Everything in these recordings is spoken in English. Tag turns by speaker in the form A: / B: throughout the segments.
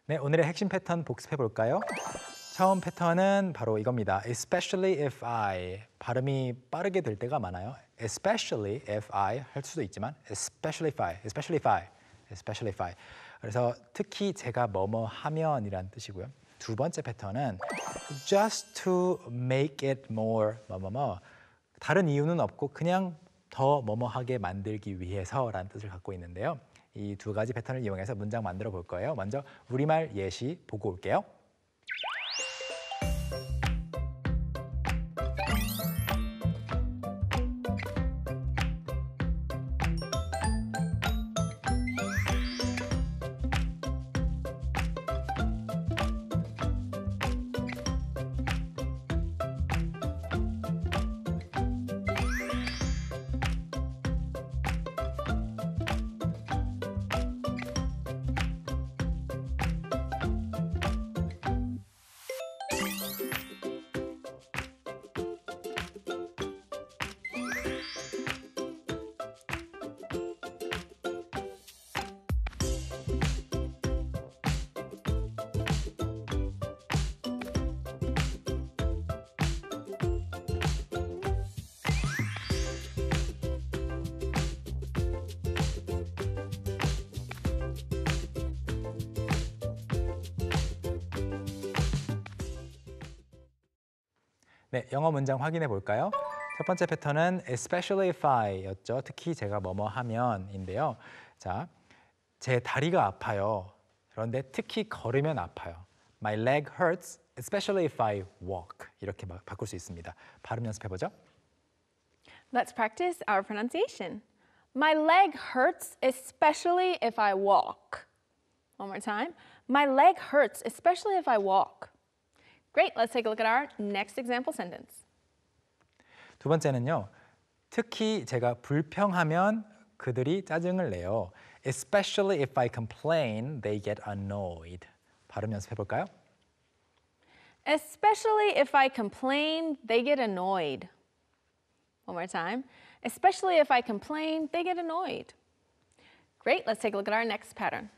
A: 네, 오늘의 핵심 패턴 복습해 볼까요? 처음 패턴은 바로 이겁니다. Especially if I. 발음이 빠르게 될 때가 많아요. Especially if I 할 수도 있지만 especially if I, especially if I, especially if I. 그래서 특히 제가 뭐뭐 하면이란 뜻이고요. 두 번째 패턴은 just to make it more 뭐뭐뭐. 다른 이유는 없고 그냥 더 뭐뭐하게 만들기 위해서라는 뜻을 갖고 있는데요. 이 두 가지 패턴을 이용해서 문장 만들어 볼 거예요. 먼저 우리말 예시 보고 올게요. 네, 영어 문장 확인해 볼까요? 첫 번째 패턴은 especially if I였죠. 특히 제가 뭐뭐 하면인데요. 자, 제 다리가 아파요. 그런데 특히 걸으면 아파요. My leg hurts, especially if I walk. 이렇게 바꿀 수 있습니다. 발음 연습해 보죠.
B: Let's practice our pronunciation. My leg hurts, especially if I walk. One more time. My leg hurts, especially if I walk. Great, let's take a look at our next example sentence.
A: 두 번째는요. 특히 제가 불평하면 그들이 짜증을 내요. Especially if I complain, they get annoyed. 발음 연습해 볼까요?
B: Especially if I complain, they get annoyed. One more time. Especially if I complain, they get annoyed. Great, let's take a look at our next pattern.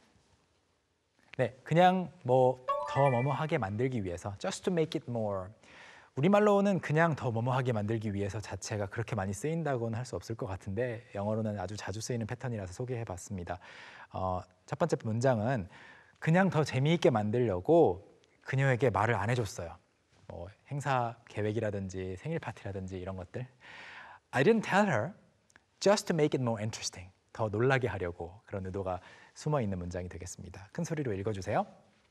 A: 네, 그냥 더 뭐뭐하게 만들기 위해서 just to make it more. 우리말로는 그냥 더 뭐뭐하게 만들기 위해서 자체가 그렇게 많이 쓰인다고는 할 수 없을 것 같은데 영어로는 아주 자주 쓰이는 패턴이라서 소개해봤습니다. 첫 번째 문장은 그냥 더 재미있게 만들려고 그녀에게 말을 안 해줬어요. 행사 계획이라든지 생일 파티라든지 이런 것들. I didn't tell her just to make it more interesting. 더 놀라게 하려고 그런 의도가 숨어 있는 문장이 되겠습니다. 큰 소리로 읽어주세요.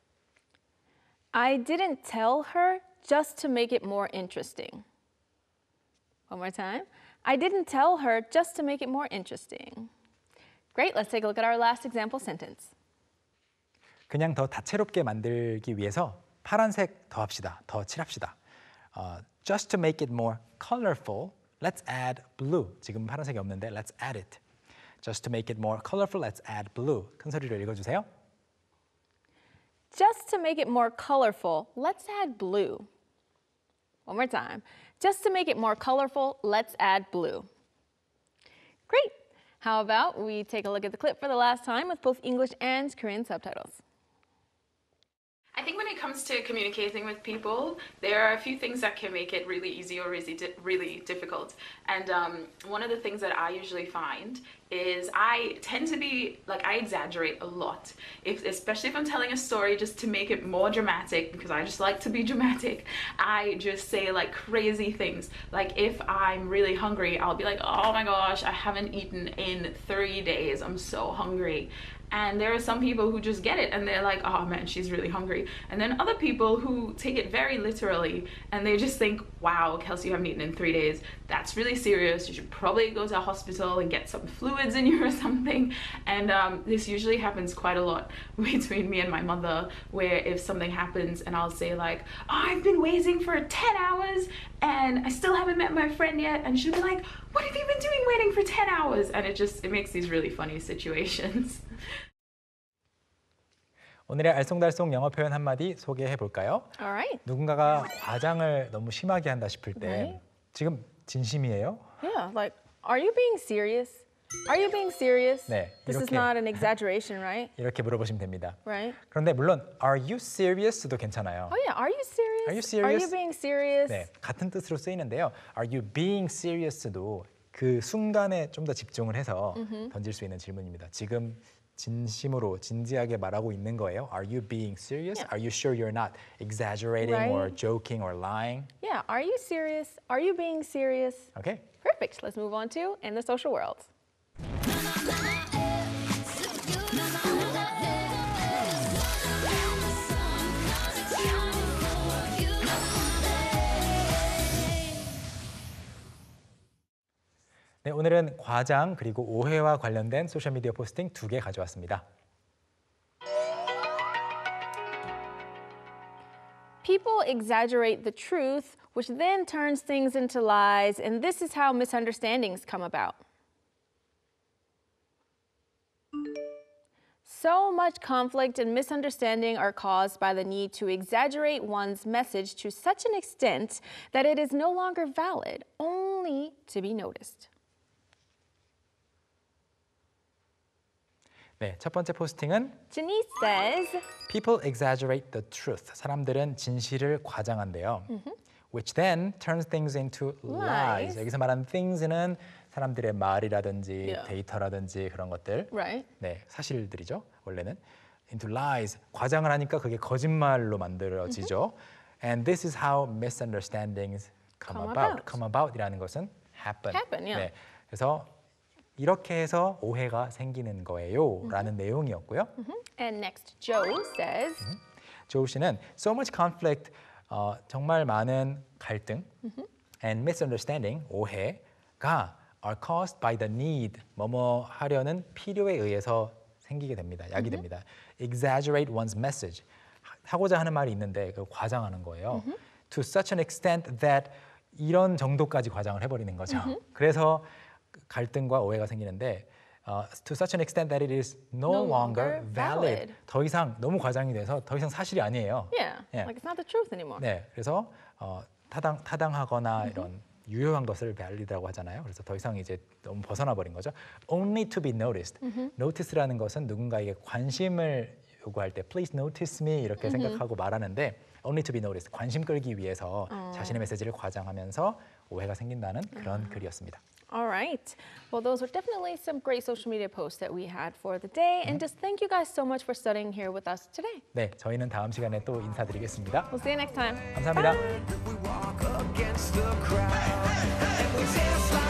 B: I didn't tell her just to make it more interesting. One more time. I didn't tell her just to make it more interesting. Great, let's take a look at our last example sentence.
A: 그냥 더 다채롭게 만들기 위해서 파란색 더 합시다. 더 칠합시다. Just to make it more colorful, let's add blue. 지금 파란색이 없는데 let's add it. Just to make it more colorful, let's add blue. 큰 소리로 읽어주세요.
B: Just to make it more colorful, let's add blue. One more time. Just to make it more colorful, let's add blue. Great. How about we take a look at the clip for the last time with both English and Korean subtitles.
C: I think when it comes to communicating with people, there are a few things that can make it really easy or really difficult. And one of the things that I usually find is I tend to be, I exaggerate a lot. Especially if I'm telling a story just to make it more dramatic, because I just like to be dramatic, I just say crazy things. Like if I'm really hungry, I'll be like, oh my gosh, I haven't eaten in 3 days, I'm so hungry. And there are some people who just get it and they're like, oh man, she's really hungry. And then other people who take it very literally and they just think, wow, Kelsey, you haven't eaten in 3 days. That's really serious. You should probably go to a hospital and get some fluids in you or something. And this usually happens quite a lot between me and my mother, where if something happens and I'll say oh, I've been waiting for 10 hours and I still haven't met my friend yet. And she'll be like, what have you been doing waiting for 10 hours? And it makes these really funny situations.
A: 오늘의 알쏭달쏭 영어 표현 한마디 소개해 볼까요?
B: Alright.
A: 누군가가 과장을 너무 심하게 한다 싶을 때
B: Right.
A: 지금 진심이에요?
B: Yeah, are you being serious? Are you being serious?
A: 네,
B: This is
A: 이렇게.
B: not an exaggeration, right?
A: 이렇게 물어보시면 됩니다.
B: Right?
A: 그런데 물론 Are you serious도 괜찮아요.
B: Oh yeah, are you serious?
A: Are you
B: Are
A: serious?
B: you being serious?
A: 네, 같은 뜻으로 쓰이는데요. Are you being serious도 그 순간에 좀 더 집중을 해서 던질 수 있는 질문입니다. 지금 진심으로 진지하게 말하고 있는 거예요. Are you being serious?
B: Yeah.
A: Are you sure you're not exaggerating or
B: Right.
A: joking or lying?
B: Yeah, are you serious? Are you being serious?
A: Okay.
B: Perfect. Let's move on to in the social world.
A: 네, 오늘은 과장 그리고 오해와 관련된 소셜 미디어 포스팅 2개 가져왔습니다.
B: People exaggerate the truth, which then turns things into lies, and this is how misunderstandings come about. So much conflict and misunderstanding are caused by the need to exaggerate one's message to such an extent that it is no longer valid, only to be noticed.
A: 네, 첫 번째 포스팅은
B: Janice says,
A: People exaggerate the truth. 사람들은 진실을 과장한대요. Which then turns things into lies.
B: Lies.
A: 여기서 말하는 things는 사람들의 말이라든지
B: Yeah.
A: 데이터라든지 그런 것들.
B: right?
A: 네, 사실들이죠. 원래는 into lies. 과장을 하니까 그게 거짓말로 만들어지죠. And this is how misunderstandings come
B: Come
A: about.
B: about.
A: Come about이라는 것은 happen.
B: Happen, yeah.
A: 네, 그래서 이렇게 해서 오해가 생기는 거예요라는 내용이었고요.
B: And next, Joe says,
A: 조우 씨는 so much conflict, 정말 많은 갈등 and misunderstanding, 오해가 are caused by the need, 뭐뭐 하려는 필요에 의해서 생기게 됩니다. 야기됩니다. Exaggerate one's message, 하고자 하는 말이 있는데 그걸 과장하는 거예요. To such an extent that 이런 정도까지 과장을 해버리는 거죠. 그래서 갈등과 오해가 생기는데 to such an extent that it is no longer valid. 더 이상 너무 과장이 돼서 더 이상 사실이 아니에요.
B: yeah,
A: Yeah.
B: like it's not the truth anymore.
A: 네, 그래서 타당하거나 이런 유효한 것을 valid라고 하잖아요. 그래서 더 이상 이제 너무 벗어나 버린 거죠. Only to be noticed. Notice라는 것은 누군가에게 관심을 요구할 때 please notice me 이렇게 생각하고 말하는데 only to be noticed. 관심 끌기 위해서 자신의 메시지를 과장하면서 오해가 생긴다는 그런 글이었습니다.
B: All right. Well, those were definitely some great social media posts that we had for the day. And just thank you guys so much for studying here with us today.
A: 네, 저희는 다음 시간에 또 인사드리겠습니다.
B: We'll see you next time.
A: 감사합니다.
B: Bye.
D: We walk against the crowd and we dance like